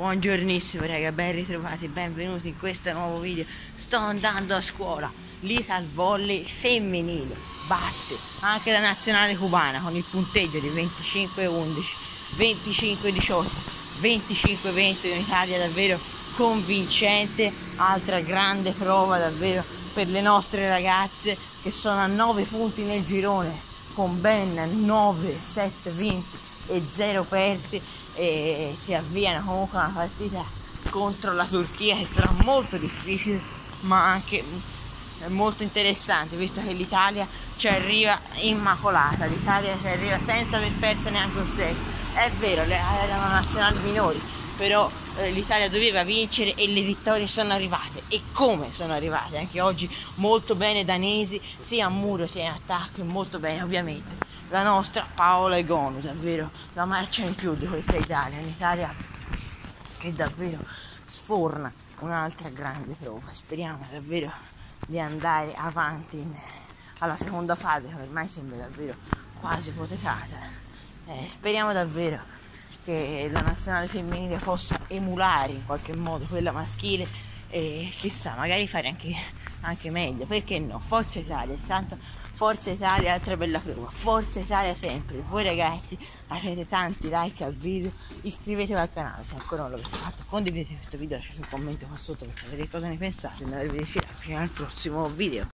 Buongiornissimo raga, ben ritrovati, benvenuti in questo nuovo video. Sto andando a scuola. L'Ital Volley femminile batte anche la nazionale cubana con il punteggio di 25-11, 25-18, 25-20, un'Italia davvero convincente. Altra grande prova davvero per le nostre ragazze che sono a 9 punti nel girone con ben 9, 7 vinti e 0 persi, e si avviano comunque una partita contro la Turchia che sarà molto difficile ma anche molto interessante, visto che l'Italia ci arriva immacolata, l'Italia ci arriva senza aver perso neanche un set. È vero, erano nazionali minori, però l'Italia doveva vincere e le vittorie sono arrivate. E come sono arrivate? Anche oggi molto bene danesi, sia a muro sia in attacco, e molto bene ovviamente la nostra Paola Egonu, davvero la marcia in più di questa Italia, un'Italia che davvero sforna un'altra grande prova. Speriamo davvero di andare avanti alla seconda fase, che ormai sembra davvero quasi ipotecata. Speriamo davvero che la nazionale femminile possa emulare in qualche modo quella maschile e chissà, magari fare anche meglio, perché no? Forza Italia, santa Forza Italia, altra bella prova, Forza Italia sempre. Voi ragazzi avete tanti like al video, iscrivetevi al canale se ancora non l'avete fatto, condividete questo video, lasciate un commento qua sotto per sapere cosa ne pensate e non arrivederci al prossimo video.